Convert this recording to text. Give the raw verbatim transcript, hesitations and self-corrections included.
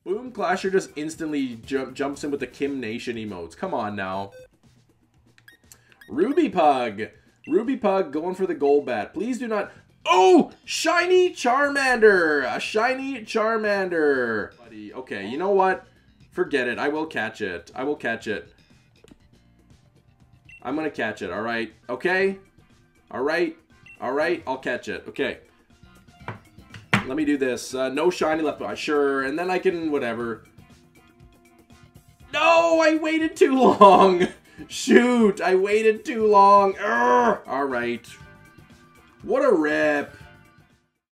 Boom Clasher just instantly jump, jumps in with the Kim Nation emotes. Come on now. Ruby Pug. Ruby Pug going for the Golbat. Please do not... Oh! Shiny Charmander! A shiny Charmander. Buddy, okay, you know what? Forget it. I will catch it. I will catch it. I'm gonna catch it, alright? Okay? Alright? Alright? I'll catch it. Okay. Let me do this. Uh, no shiny left behind. Sure, and then I can... whatever. No! I waited too long! Shoot! I waited too long! Alright. What a rip.